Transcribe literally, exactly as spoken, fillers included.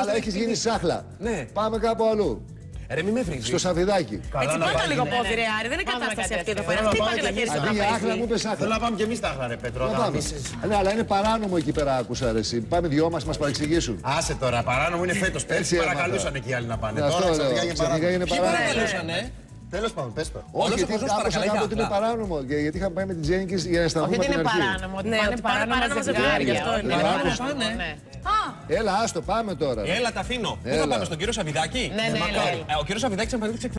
Αλλά έχεις γίνει σάχλα. Ναι. Πάμε κάπου αλλού. Ρε, μη με φρύγει. Στο Σαββιδάκι. Έτσι πάτα λίγο πόδι, ρε Άρη. Δεν είναι κατάσταση αυτή εδώ πέρα. Χτύπατε τα χέρια Αντί για άχλα μου είπες άχλα. Θέλω να πάμε κι εμείς τα άχλα, ρε Πέτρο. Να πάμε. Ναι, αλλά είναι παράνομο εκεί πέρα, άκουσα ρε εσύ. Πάμε δυο μας, μας παρεξηγήσουν. Άσε τώρα, παράνομο είναι φέτος. Πέρσι παρακαλούσαν εκεί οι άλλοι να πάνε. Τώρα ξαφνικά είναι παράνομο. Ποιοι παρακαλούσανε? Τέλος πάντων, πες το. Όχι, γιατί άκουσα κάπου ότι είναι παράνομο. Γιατί είχαμε πάει με την Τζένικης για να αισθανθούμε Όχι, την ότι είναι αρχή. παράνομο. Ότι είναι παράνομο ζευγάρια. Αυτό είναι. Έλα, άστο, πάμε τώρα. Έλα, τα αφήνω. Πού θα πάμε, στον κύριο Σαββιδάκη? Ναι, ναι, ναι. Ο κύριος Σαββιδάκης εμφανίστηκε